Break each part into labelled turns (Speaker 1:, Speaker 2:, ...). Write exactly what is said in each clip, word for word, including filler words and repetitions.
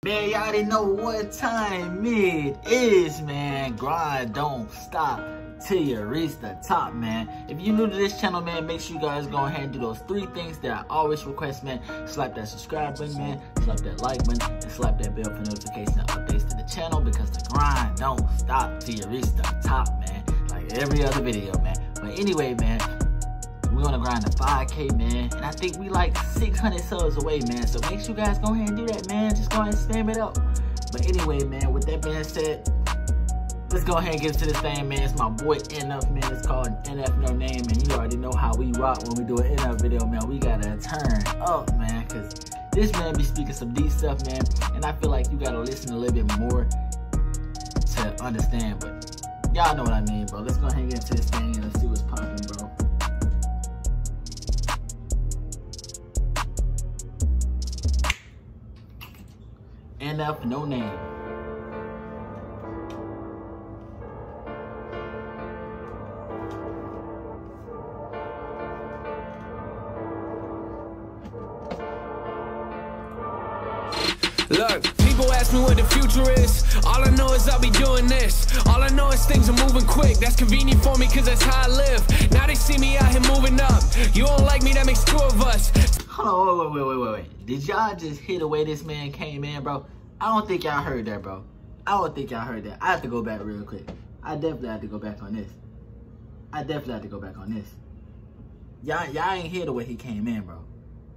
Speaker 1: Man, y'all already know what time it is, man. Grind don't stop till you reach the top, man. If you're new to this channel, man, make sure you guys go ahead and do those three things that I always request, man. Slap that subscribe button, man. Slap that like button, and slap that bell for notification and updates to the channel, because the grind don't stop till you reach the top, man. Like every other video, man. But anyway, man, we're gonna grind to five K, man, and I think we like six hundred subs away, man. So make sure you guys go ahead and do that, man. Just go ahead and spam it up. But anyway, man, with that being said, let's go ahead and get to this thing, man. It's my boy N F, man. It's called N F No Name, and you already know how we rock when we do an N F video, man. We gotta turn up, man, because this man be speaking some deep stuff, man, and I feel like you gotta listen a little bit more to understand. But y'all know what I mean, bro. Let's go ahead and get into this thing and let's see what's popping, bro. N F No Name.
Speaker 2: Look, people ask me what the future is. All I know is I'll be doing this. All I know is things are moving quick. That's convenient for me, cause that's how I live. Now they see me out here moving up. You don't like me, that makes two of us.
Speaker 1: Hold on, wait, wait, wait, wait, wait. Did y'all just hear the way this man came in, bro? I don't think y'all heard that, bro. I don't think y'all heard that. I have to go back real quick. I definitely have to go back on this. I definitely have to go back on this. Y'all, y'all ain't hear the way he came in, bro.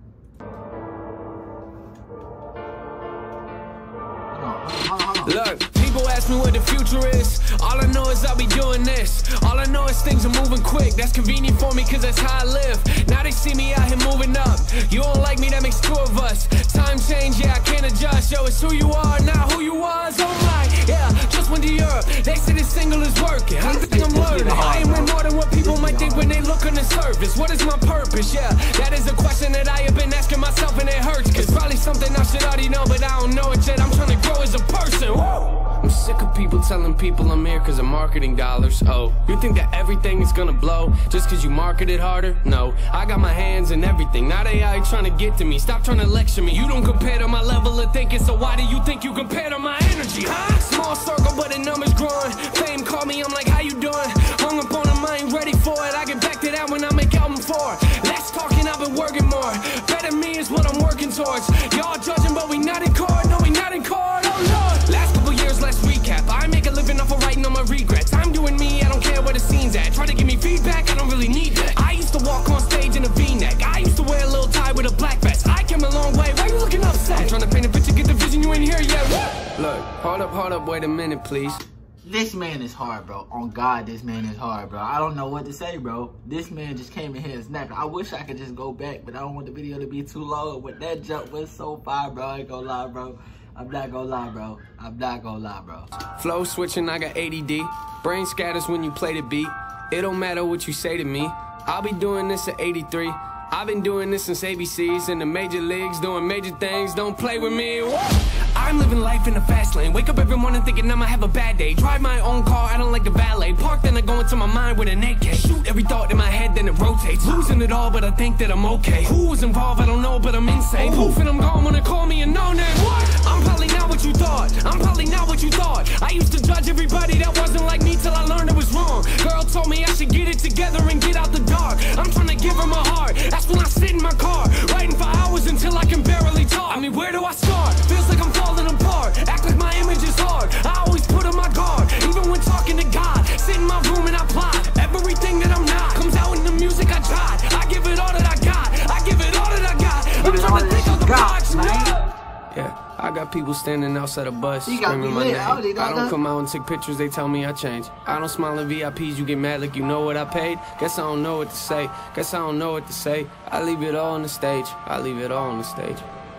Speaker 1: Hold on, hold on, hold on.
Speaker 2: Look, people ask me what the future is. All I know is I'll be doing this. All I know is things are moving quick. That's convenient for me, cause that's how I live. Now they see me out here moving up. You don't like me, that makes two of us. Time change, yeah, I can't adjust. Yo, it's who you are, not who you was. Oh my, yeah, just went to Europe. They say this single is working. I think I'm learning. I ain't with more than what people might think when they look on the surface. What is my purpose? Yeah, that is a question that I have been asking myself, and it hurts. Cause probably something I should already know, but I don't know it yet. I'm trying to grow as a person. Whoa. I'm sick of people telling people I'm here cause of marketing dollars. Oh, you think that everything is gonna blow just cause you market it harder? No, I got my hands in everything. Now they out here trying to get to me. Stop trying to lecture me. You don't compare to my level of thinking, so why do you think you compare to my energy, huh? Small circle but the numbers growing. Fame call me, I'm like, how you doing? Hung up on them, I ain't ready for it. I get back to that when I make album four. Less talking, I've been working more. Better me is what I'm working towards. Y'all judging but we not in court. No, we not in court, oh Lord. Last couple years, let's recap. I make a living off of writing on my regrets. I'm doing me, I don't care where the scene's at. Try to give me feedback, I don't really need that. I used to walk on stage in a V-neck. I used to wear a little tie with a black vest. I came a long way, why you looking upset? I'm trying to paint a picture, get the vision, you ain't here yet. Look, hold up, hold up, wait a minute, please.
Speaker 1: This man is hard, bro. On God, this man is hard, bro. I don't know what to say, bro. This man just came in here and snapped. I wish I could just go back, but I don't want the video to be too long. But that jump was so fire, bro. I ain't gonna lie, bro. I'm not gonna lie, bro. I'm not gonna lie, bro.
Speaker 2: Flow switching, I got A D D. Brain scatters when you play the beat. It don't matter what you say to me. I'll be doing this at eighty-three. I've been doing this since A B Cs in the major leagues, doing major things. Don't play with me. Whoa. I'm living life in the fast lane. Wake up every morning thinking I'ma have a bad day. Drive my own car, I don't like the valet. Park, then I go into my mind with an A K. Shoot every thought in my head, then it rotates. Losing it all, but I think that I'm okay. Who was involved, I don't know, but I'm insane. Poof, and I'm gone when they call me a no-name. What? I'm probably not what you thought. I'm probably not what you thought. I used to judge everybody that wasn't like me till I learned it was wrong. Girl told me I should get it together and get out the dark. I'm trying to give her my heart. That's when I sit in my car, writing for hours until I can barely talk. I mean, where do I start? Feels like I'm falling apart. Act like my image is hard. I always put on my guard, even when talking to God. Sit in my room and I plot. Everything that I'm not comes out in the music I tried. I give it all that I got. I give it all that I got. I'm trying to think of the blocks, man. Yeah, I got people standing outside a bus screaming my name. I don't come out and take pictures, they tell me I changed. I don't smile at V I Ps, you get mad like you know what I paid. Guess I don't know what to say, guess I don't know what to say. I leave it all on the stage, I leave it all on the stage.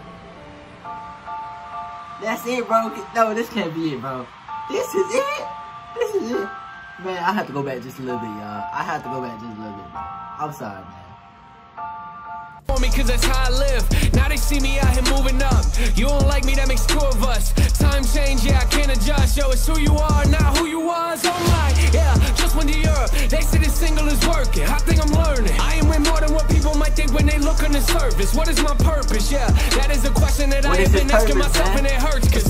Speaker 1: That's it, bro. No, this can't be it, bro. This is it. This is it. Man, I have to go back just a little bit, y'all. I have to go back just a little bit, bro. I'm sorry, man.
Speaker 2: For me, cause that's how I live. Now they see me out here moving up. You don't like me, that makes two of us. Time change, yeah, I can't adjust. Yo, it's who you are, not who you was. Oh my, yeah, just went to Europe. They say this single is working. I think I'm learning. I am way more than what people might think when they look on the surface. What is my purpose? Yeah, that is a question that what I have been asking myself, man? And it hurts. Cause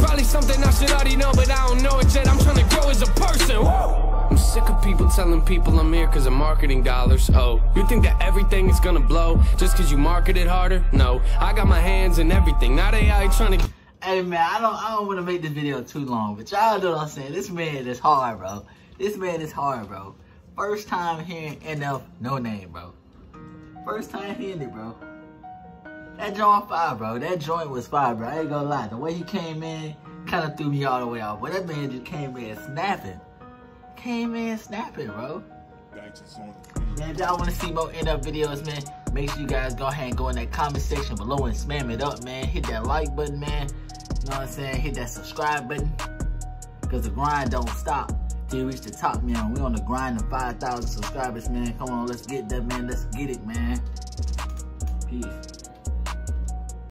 Speaker 2: telling people I'm here cause of marketing dollars. Oh, you think that everything is gonna blow just cause you market it harder? No, I got my hands in everything. Now they out trying to...
Speaker 1: Hey man, I don't I don't want to make this video too long, but y'all know what I'm saying. This man is hard, bro. This man is hard, bro. First time hearing N F No Name, bro. First time hearing it, bro. That joint fire, bro. That joint was fire, bro. I ain't gonna lie. The way he came in kind of threw me all the way off. But that man just came in snapping. Came in snapping, bro. Man, if y'all want to see more N F videos, man, make sure you guys go ahead and go in that comment section below and spam it up, man. Hit that like button, man. You know what I'm saying? Hit that subscribe button. Because the grind don't stop till you reach the top, man. We on the grind of five thousand subscribers, man. Come on, let's get that, man. Let's get it, man. Peace.